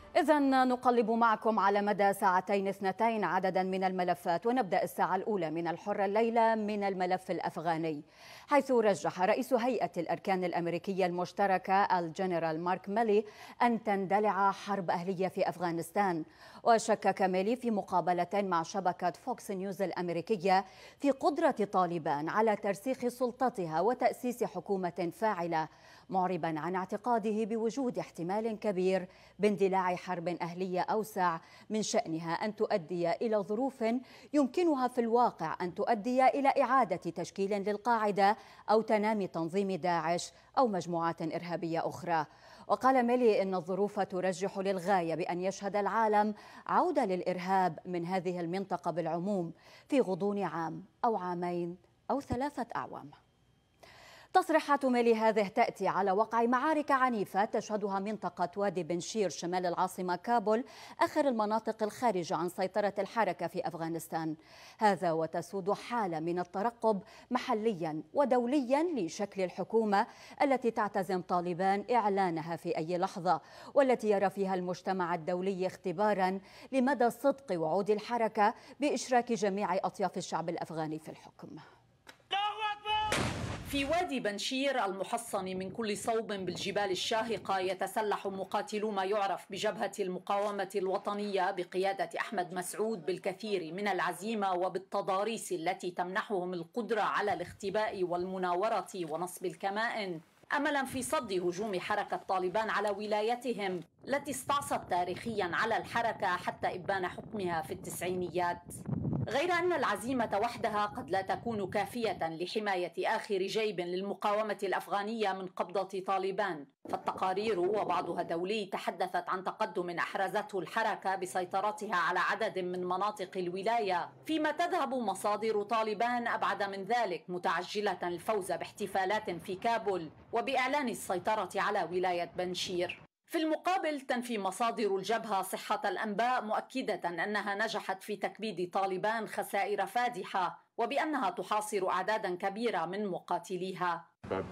إذن نقلب معكم على مدى ساعتين اثنتين عددا من الملفات، ونبدأ الساعة الأولى من الحرة الليلة من الملف الأفغاني، حيث رجح رئيس هيئة الأركان الأمريكية المشتركة الجنرال مارك ميلي أن تندلع حرب أهلية في أفغانستان. وشكك ميلي في مقابلة مع شبكة فوكس نيوز الأمريكية في قدرة طالبان على ترسيخ سلطتها وتأسيس حكومة فاعلة، معربا عن اعتقاده بوجود احتمال كبير باندلاع حرب أهلية أوسع من شأنها أن تؤدي إلى ظروف يمكنها في الواقع أن تؤدي إلى إعادة تشكيل للقاعدة أو تنامي تنظيم داعش أو مجموعات إرهابية أخرى. وقال ميلي إن الظروف ترجح للغاية بأن يشهد العالم عودة للإرهاب من هذه المنطقة بالعموم في غضون عام أو عامين أو 3 أعوام. تصريحات ميلي هذه تأتي على وقع معارك عنيفة تشهدها منطقة وادي بنشير شمال العاصمة كابول، آخر المناطق الخارجة عن سيطرة الحركة في أفغانستان. هذا وتسود حالة من الترقب محليا ودوليا لشكل الحكومة التي تعتزم طالبان إعلانها في أي لحظة، والتي يرى فيها المجتمع الدولي اختبارا لمدى صدق وعود الحركة بإشراك جميع أطياف الشعب الأفغاني في الحكم. في وادي بنشير المحصن من كل صوب بالجبال الشاهقة يتسلح مقاتلو ما يعرف بجبهة المقاومة الوطنية بقيادة أحمد مسعود بالكثير من العزيمة وبالتضاريس التي تمنحهم القدرة على الاختباء والمناورة ونصب الكمائن، أملا في صد هجوم حركة طالبان على ولايتهم التي استعصت تاريخيا على الحركة حتى إبان حكمها في التسعينيات. غير أن العزيمة وحدها قد لا تكون كافية لحماية آخر جيب للمقاومة الأفغانية من قبضة طالبان، فالتقارير وبعضها دولي تحدثت عن تقدم أحرزته الحركة بسيطرتها على عدد من مناطق الولاية، فيما تذهب مصادر طالبان أبعد من ذلك متعجلة الفوز باحتفالات في كابول وبإعلان السيطرة على ولاية بنشير. في المقابل تنفي مصادر الجبهة صحة الأنباء، مؤكدة أنها نجحت في تكبيد طالبان خسائر فادحة وبأنها تحاصر أعدادا كبيرة من مقاتليها.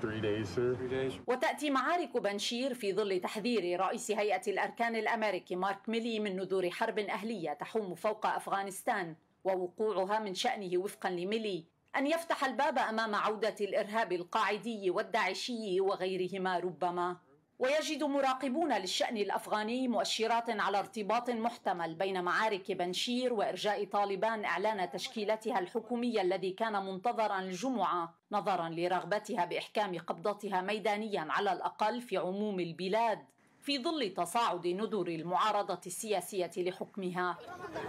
وتأتي معارك بنشير في ظل تحذير رئيس هيئة الأركان الأمريكي مارك ميلي من نذور حرب أهلية تحوم فوق أفغانستان، ووقوعها من شأنه وفقا لميلي أن يفتح الباب أمام عودة الإرهاب القاعدي والداعشي وغيرهما ربما. ويجد مراقبون للشأن الأفغاني مؤشرات على ارتباط محتمل بين معارك بنشير وإرجاء طالبان إعلان تشكيلتها الحكومية الذي كان منتظرا الجمعة، نظرا لرغبتها بإحكام قبضتها ميدانيا على الأقل في عموم البلاد في ظل تصاعد نذور المعارضة السياسية لحكمها.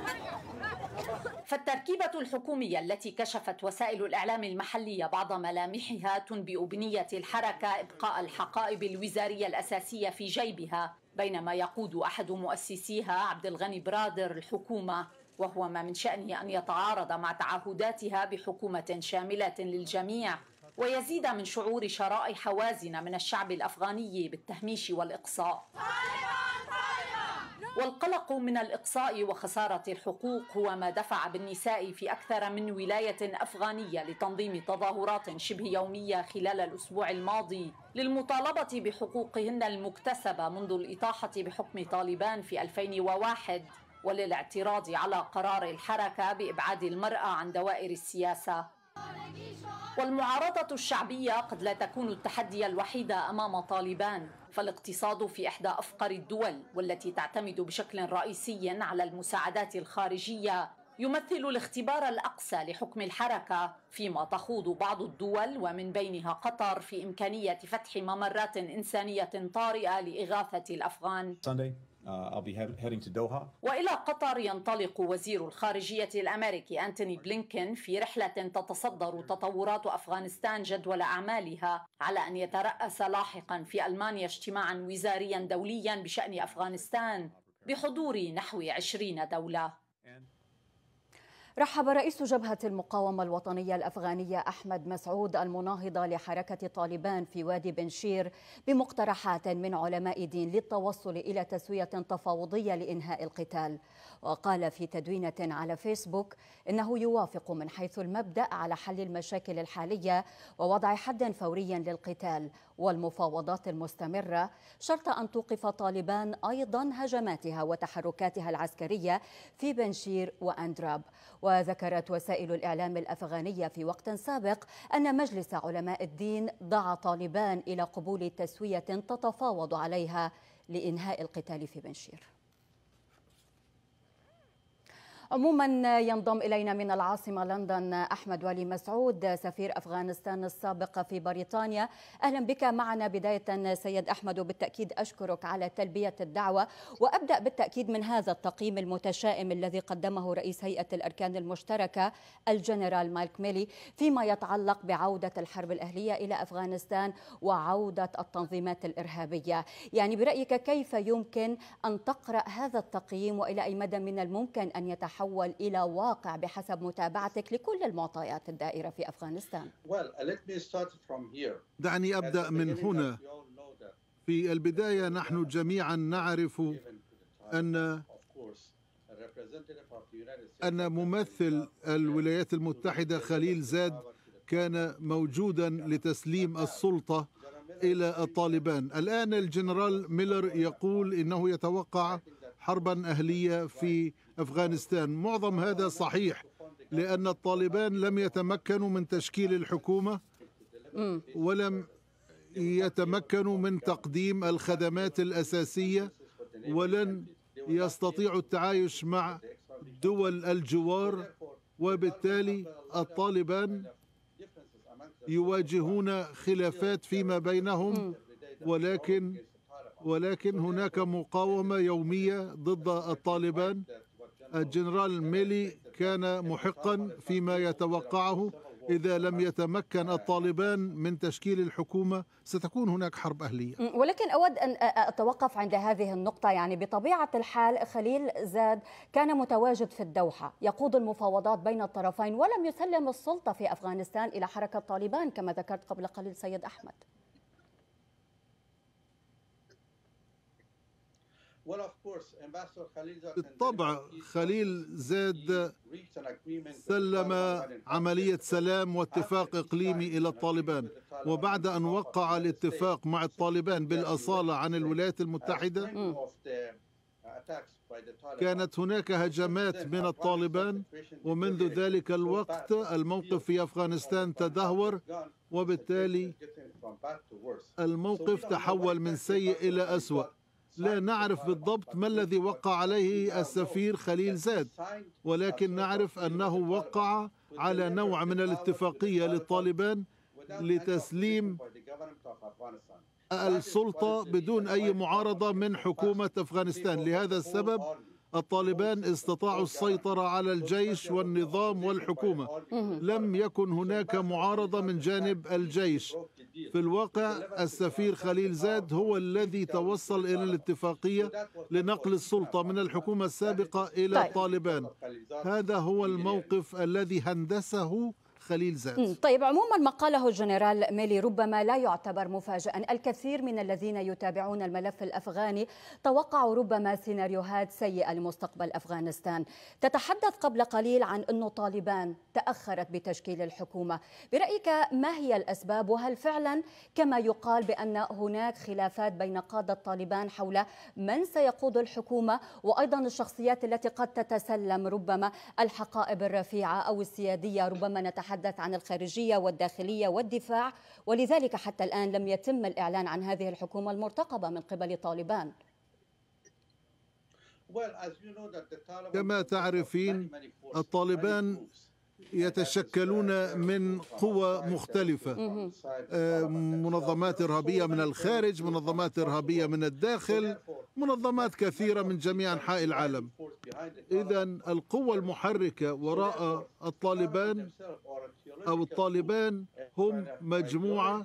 فالتركيبة الحكومية التي كشفت وسائل الإعلام المحلية بعض ملامحها تنبئ بنية الحركة إبقاء الحقائب الوزارية الأساسية في جيبها، بينما يقود أحد مؤسسيها عبد الغني برادر الحكومة، وهو ما من شأنه أن يتعارض مع تعهداتها بحكومة شاملة للجميع ويزيد من شعور شرائح حوازن من الشعب الأفغاني بالتهميش والإقصاء. والقلق من الإقصاء وخسارة الحقوق هو ما دفع بالنساء في أكثر من ولاية أفغانية لتنظيم تظاهرات شبه يومية خلال الأسبوع الماضي للمطالبة بحقوقهن المكتسبة منذ الإطاحة بحكم طالبان في 2001، وللاعتراض على قرار الحركة بإبعاد المرأة عن دوائر السياسة. والمعارضة الشعبية قد لا تكون التحدي الوحيد أمام طالبان، فالاقتصاد في إحدى أفقر الدول والتي تعتمد بشكل رئيسي على المساعدات الخارجية يمثل الاختبار الأقصى لحكم الحركة، فيما تخوض بعض الدول ومن بينها قطر في إمكانية فتح ممرات إنسانية طارئة لإغاثة الأفغان. I'll be heading to Doha. وإلى قطر ينطلق وزير الخارجية الأمريكي أنتوني بلينكن في رحلة تتصدر تطورات أفغانستان جدول أعمالها، على أن يترأس لاحقا في ألمانيا اجتماعا وزاريا دوليا بشأن أفغانستان بحضور نحو 20 دولة. رحب رئيس جبهة المقاومة الوطنية الأفغانية أحمد مسعود المناهضة لحركة طالبان في وادي بنشير بمقترحات من علماء دين للتوصل إلى تسوية تفاوضية لإنهاء القتال. وقال في تدوينة على فيسبوك إنه يوافق من حيث المبدأ على حل المشاكل الحالية ووضع حد فوري للقتال، والمفاوضات المستمرة، شرط أن توقف طالبان أيضا هجماتها وتحركاتها العسكرية في بنشير وأندراب. وذكرت وسائل الإعلام الأفغانية في وقت سابق أن مجلس علماء الدين دعا طالبان إلى قبول تسوية تتفاوض عليها لإنهاء القتال في بنشير. عموما ينضم إلينا من العاصمة لندن أحمد ولي مسعود سفير أفغانستان السابق في بريطانيا. أهلا بك معنا. بداية سيد أحمد، وبالتأكيد أشكرك على تلبية الدعوة، وأبدأ بالتأكيد من هذا التقييم المتشائم الذي قدمه رئيس هيئة الأركان المشتركة الجنرال مايك ميلي فيما يتعلق بعودة الحرب الأهلية إلى أفغانستان وعودة التنظيمات الإرهابية. يعني برأيك كيف يمكن أن تقرأ هذا التقييم، وإلى أي مدى من الممكن أن يتحول إلى واقع بحسب متابعتك لكل المعطيات الدائرة في أفغانستان؟ دعني أبدأ من هنا. في البداية نحن جميعا نعرف أن ممثل الولايات المتحدة خليل زاد كان موجودا لتسليم السلطة إلى الطالبان. الآن الجنرال ميلر يقول إنه يتوقع حربا أهلية في أفغانستان. معظم هذا صحيح، لأن الطالبان لم يتمكنوا من تشكيل الحكومة ولم يتمكنوا من تقديم الخدمات الأساسية، ولن يستطيعوا التعايش مع دول الجوار، وبالتالي الطالبان يواجهون خلافات فيما بينهم، ولكن هناك مقاومة يومية ضد الطالبان. الجنرال ميلي كان محقا فيما يتوقعه. إذا لم يتمكن الطالبان من تشكيل الحكومة ستكون هناك حرب أهلية. ولكن أود أن أتوقف عند هذه النقطة. يعني بطبيعة الحال خليل زاد كان متواجد في الدوحة يقود المفاوضات بين الطرفين، ولم يسلم السلطة في أفغانستان إلى حركة طالبان كما ذكرت قبل قليل سيد أحمد. بالطبع خليل زاد سلم عملية سلام واتفاق إقليمي إلى الطالبان، وبعد أن وقع الاتفاق مع الطالبان بالأصالة عن الولايات المتحدة كانت هناك هجمات من الطالبان، ومنذ ذلك الوقت الموقف في أفغانستان تدهور، وبالتالي الموقف تحول من سيء إلى أسوأ. لا نعرف بالضبط ما الذي وقع عليه السفير خليل زاد، ولكن نعرف أنه وقع على نوع من الاتفاقية للطالبان لتسليم السلطة بدون أي معارضة من حكومة أفغانستان. لهذا السبب الطالبان استطاعوا السيطرة على الجيش والنظام والحكومة. لم يكن هناك معارضة من جانب الجيش. في الواقع السفير خليل زاد هو الذي توصل إلى الاتفاقية لنقل السلطة من الحكومة السابقة إلى الطالبان. هذا هو الموقف الذي هندسه خليل زاد. طيب، عموما ما قاله الجنرال ميلي ربما لا يعتبر مفاجئا. الكثير من الذين يتابعون الملف الأفغاني توقعوا ربما سيناريوهات سيئة لمستقبل أفغانستان. تتحدث قبل قليل عن أن طالبان تأخرت بتشكيل الحكومة. برأيك ما هي الأسباب؟ وهل فعلا كما يقال بأن هناك خلافات بين قادة طالبان حول من سيقود الحكومة، وأيضا الشخصيات التي قد تتسلم ربما الحقائب الرفيعة أو السيادية؟ ربما نتحدث عن الخارجية والداخلية والدفاع، ولذلك حتى الآن لم يتم الإعلان عن هذه الحكومة المرتقبة من قبل طالبان. كما تعرفين الطالبان يتشكلون من قوى مختلفة، منظمات إرهابية من الخارج، منظمات إرهابية من الداخل، منظمات كثيرة من جميع أنحاء العالم. إذن القوة المحركة وراء الطالبان أو الطالبان هم مجموعة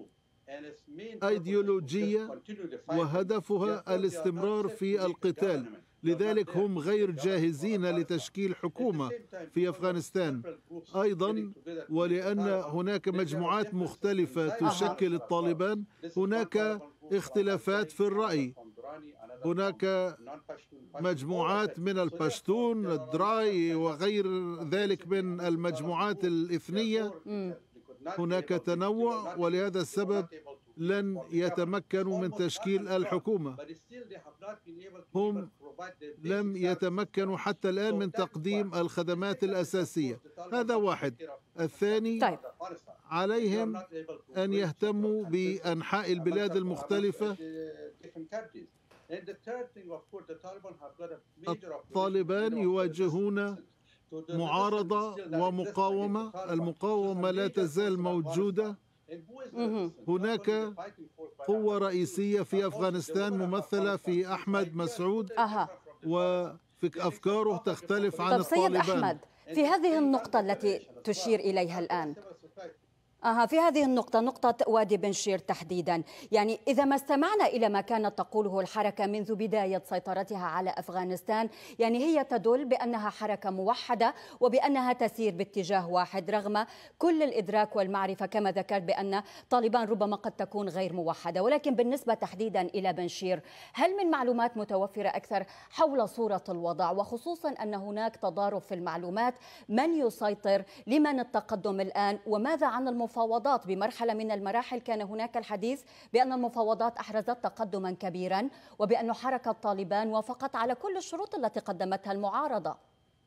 أيديولوجية وهدفها الاستمرار في القتال. لذلك هم غير جاهزين لتشكيل حكومة في أفغانستان. أيضا ولأن هناك مجموعات مختلفة تشكل الطالبان، هناك اختلافات في الرأي. هناك مجموعات من البشتون، الدراي وغير ذلك من المجموعات الإثنية. هناك تنوع، ولهذا السبب لن يتمكنوا من تشكيل الحكومة. هم لم يتمكنوا حتى الآن من تقديم الخدمات الأساسية. هذا واحد. الثاني، عليهم أن يهتموا بأنحاء البلاد المختلفة. الطالبان يواجهون معارضة ومقاومة. المقاومة لا تزال موجودة. هناك قوة رئيسية في أفغانستان ممثلة في أحمد مسعود، وفي أفكاره تختلف عن الطالبان. سيد أحمد، في هذه النقطة التي تشير إليها الآن، في هذه النقطة، نقطة وادي بنشير تحديدا، يعني إذا ما استمعنا إلى ما كانت تقوله الحركة منذ بداية سيطرتها على أفغانستان، يعني هي تدل بأنها حركة موحدة وبأنها تسير باتجاه واحد رغم كل الإدراك والمعرفة كما ذكرت بأن طالبان ربما قد تكون غير موحدة. ولكن بالنسبة تحديدا إلى بنشير، هل من معلومات متوفرة أكثر حول صورة الوضع، وخصوصا أن هناك تضارب في المعلومات، من يسيطر، لمن التقدم الآن، وماذا عن المفاوضات؟ بمرحلة من المراحل كان هناك الحديث بأن المفاوضات أحرزت تقدما كبيرا وبأن حركة طالبان وافقت على كل الشروط التي قدمتها المعارضة.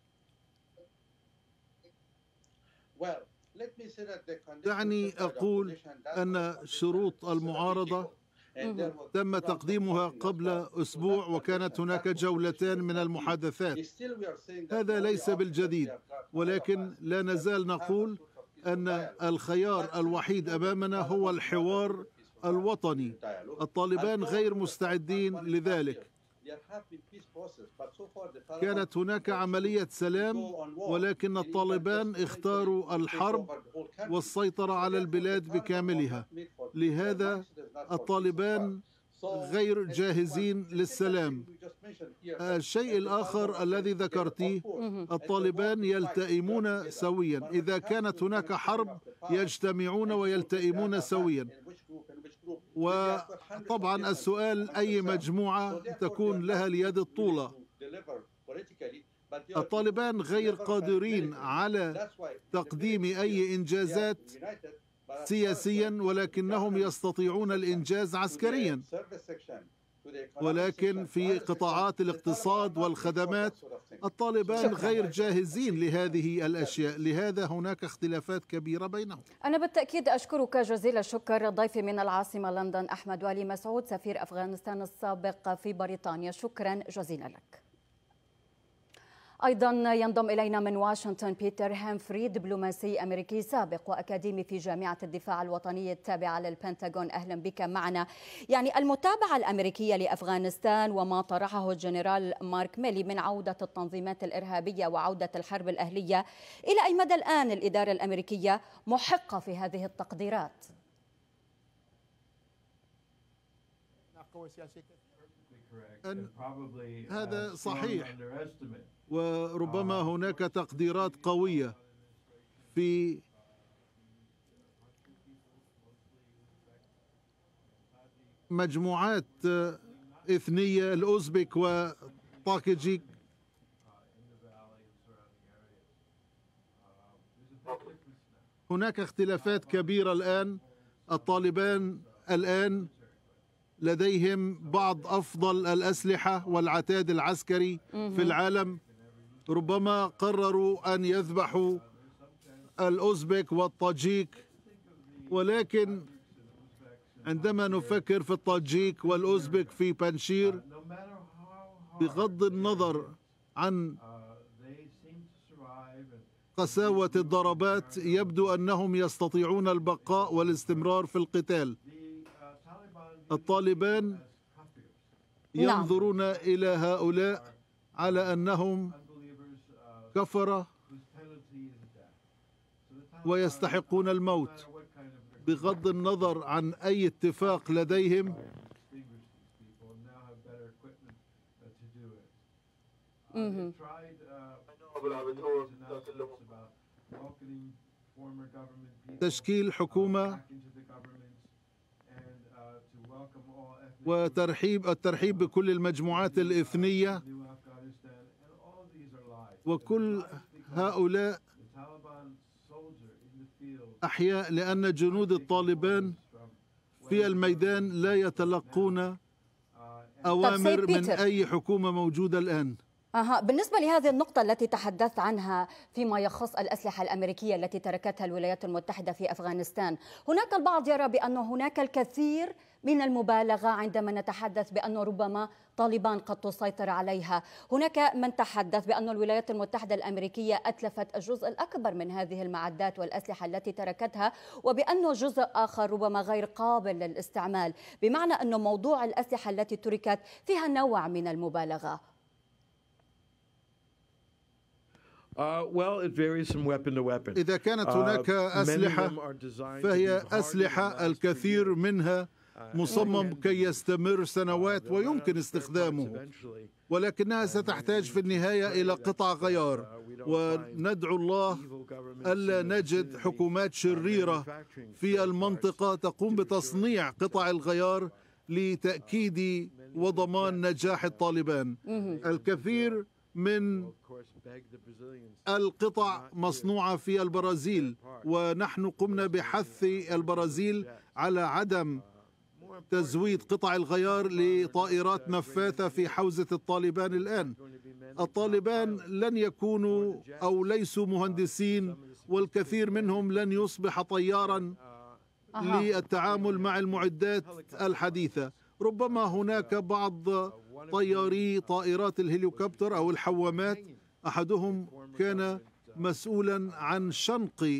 دعني أقول أن شروط المعارضة تم تقديمها قبل أسبوع، وكانت هناك جولتان من المحادثات. هذا ليس بالجديد، ولكن لا نزال نقول أن الخيار الوحيد أمامنا هو الحوار الوطني. الطالبان غير مستعدين لذلك. كانت هناك عملية سلام، ولكن الطالبان اختاروا الحرب والسيطرة على البلاد بكاملها. لهذا الطالبان غير جاهزين للسلام. الشيء الآخر الذي ذكرتيه، الطالبان يلتئمون سويا. إذا كانت هناك حرب يجتمعون ويلتئمون سويا. وطبعا السؤال، أي مجموعة تكون لها اليد الطولة؟ الطالبان غير قادرين على تقديم أي إنجازات سياسيا، ولكنهم يستطيعون الإنجاز عسكريا. ولكن في قطاعات الاقتصاد والخدمات الطالبان غير جاهزين لهذه الأشياء. لهذا هناك اختلافات كبيرة بينهم. أنا بالتأكيد أشكرك جزيل الشكر ضيفي من العاصمة لندن أحمد والي مسعود سفير أفغانستان السابق في بريطانيا. شكرا جزيلا لك. أيضا ينضم إلينا من واشنطن بيتر هامفري، دبلوماسي أمريكي سابق وأكاديمي في جامعة الدفاع الوطني التابعة للبنتاغون. أهلا بك معنا. يعني المتابعة الأمريكية لأفغانستان وما طرحه الجنرال مارك ميلي من عودة التنظيمات الإرهابية وعودة الحرب الأهلية، إلى أي مدى الآن الإدارة الأمريكية محقة في هذه التقديرات؟ هذا صحيح، وربما هناك تقديرات قوية في مجموعات إثنية، الأوزبك وطاكيجيك. هناك اختلافات كبيرة الآن. الطالبان الآن لديهم بعض أفضل الأسلحة والعتاد العسكري في العالم. ربما قرروا أن يذبحوا الأوزبك والطاجيك، ولكن عندما نفكر في الطاجيك والأوزبك في بنشير، بغض النظر عن قساوة الضربات، يبدو أنهم يستطيعون البقاء والاستمرار في القتال. الطالبان ينظرون إلى هؤلاء على أنهم كفرة ويستحقون الموت بغض النظر عن أي اتفاق لديهم. تشكيل حكومة الترحيب بكل المجموعات الإثنية، وكل هؤلاء أحياء، لأن جنود الطالبان في الميدان لا يتلقون أوامر من أي حكومة موجودة الآن. بالنسبة لهذه النقطة التي تحدثت عنها فيما يخص الأسلحة الأمريكية التي تركتها الولايات المتحدة في أفغانستان، هناك البعض يرى بأن هناك الكثير من المبالغة عندما نتحدث بأن ربما طالبان قد تسيطر عليها. هناك من تحدث بأن الولايات المتحدة الأمريكية أتلفت الجزء الأكبر من هذه المعدات والأسلحة التي تركتها، وبأنه جزء آخر ربما غير قابل للاستعمال، بمعنى أن موضوع الأسلحة التي تركت فيها نوع من المبالغة. إذا كانت هناك أسلحة فهي أسلحة الكثير منها مصمم كي يستمر سنوات ويمكن استخدامه، ولكنها ستحتاج في النهاية إلى قطع غيار، وندعو الله ألا نجد حكومات شريرة في المنطقة تقوم بتصنيع قطع الغيار لتأكيد وضمان نجاح الطالبان. الكثير من القطع مصنوعة في البرازيل، ونحن قمنا بحث البرازيل على عدم تزويد قطع الغيار لطائرات نفاثة في حوزة الطالبان الآن. الطالبان لن يكونوا أو ليسوا مهندسين، والكثير منهم لن يصبح طيارا للتعامل مع المعدات الحديثة. ربما هناك بعض طياري طائرات الهليكوبتر أو الحوامات، أحدهم كان مسؤولا عن شنق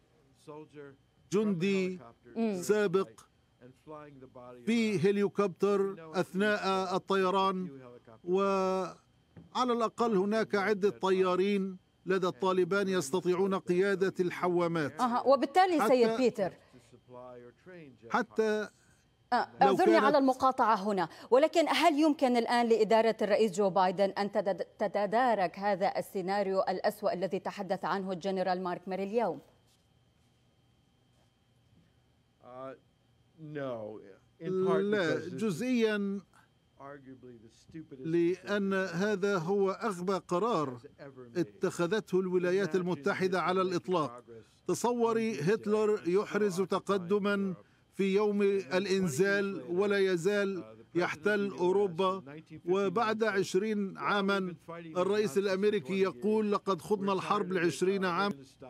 جندي سابق في هليكوبتر أثناء الطيران، وعلى الأقل هناك عدة طيارين لدى الطالبان يستطيعون قيادة الحوامات. وبالتالي سيد بيتر، حتى اعذرني على المقاطعة هنا، ولكن هل يمكن الآن لإدارة الرئيس جو بايدن أن تتدارك هذا السيناريو الأسوأ الذي تحدث عنه الجنرال مارك ميري اليوم؟ لا، جزئيا، لأن هذا هو أغبى قرار اتخذته الولايات المتحدة على الإطلاق. تصوري هتلر يحرز تقدما في يوم الإنزال ولا يزال يحتل أوروبا، وبعد 20 عاما الرئيس الأمريكي يقول لقد خضنا الحرب ل20 عام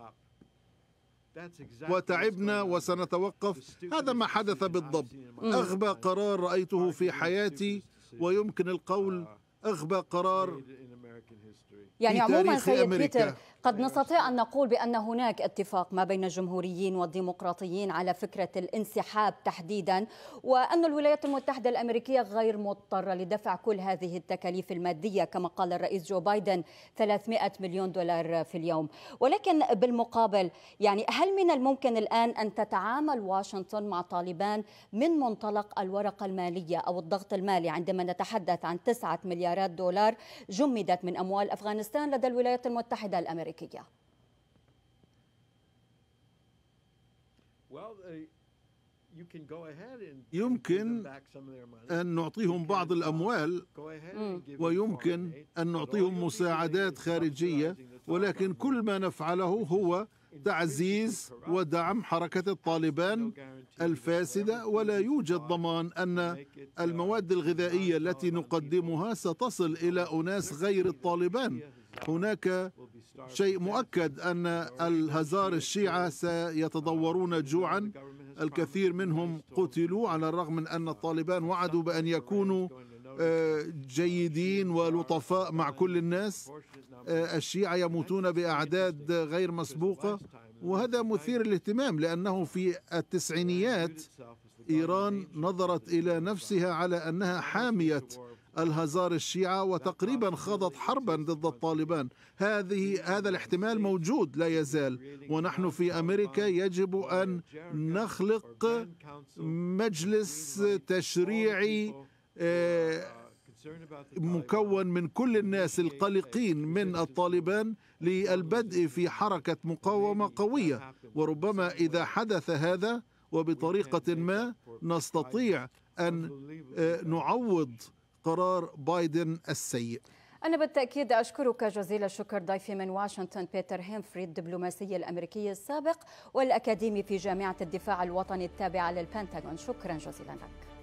وتعبنا وسنتوقف. هذا ما حدث بالضبط. أغبى قرار رأيته في حياتي، ويمكن القول أغبى قرار يعني عموما سيد بيتر، قد نستطيع أن نقول بأن هناك اتفاق ما بين الجمهوريين والديمقراطيين على فكرة الانسحاب تحديدا، وأن الولايات المتحدة الأمريكية غير مضطرة لدفع كل هذه التكاليف المادية كما قال الرئيس جو بايدن 300 مليون دولار في اليوم. ولكن بالمقابل، يعني هل من الممكن الآن أن تتعامل واشنطن مع طالبان من منطلق الورقة المالية أو الضغط المالي، عندما نتحدث عن 9 مليارات دولار جمدت من أموال أفغانستان لدى الولايات المتحدة الأمريكية؟ يمكن أن نعطيهم بعض الأموال، ويمكن أن نعطيهم مساعدات خارجية، ولكن كل ما نفعله هو تعزيز ودعم حركة الطالبان الفاسدة، ولا يوجد ضمان أن المواد الغذائية التي نقدمها ستصل إلى أناس غير الطالبان. هناك شيء مؤكد أن الهزار الشيعة سيتضورون جوعا، الكثير منهم قتلوا على الرغم من أن الطالبان وعدوا بأن يكونوا جيدين ولطفاء مع كل الناس. الشيعة يموتون بأعداد غير مسبوقة، وهذا مثير للاهتمام، لأنه في التسعينيات إيران نظرت إلى نفسها على أنها حامية الهزار الشيعة، وتقريبا خاضت حربا ضد الطالبان. هذا الاحتمال موجود لا يزال، ونحن في أمريكا يجب أن نخلق مجلس تشريعي مكون من كل الناس القلقين من الطالبان للبدء في حركة مقاومة قوية. وربما إذا حدث هذا وبطريقة ما نستطيع أن نعوض قرار بايدن السيء. أنا بالتأكيد أشكرك جزيل الشكر. ضيفي من واشنطن بيتر هيمفري، الدبلوماسي الأمريكي السابق والأكاديمي في جامعة الدفاع الوطني التابعة للبنتاغون. شكرا جزيلا لك.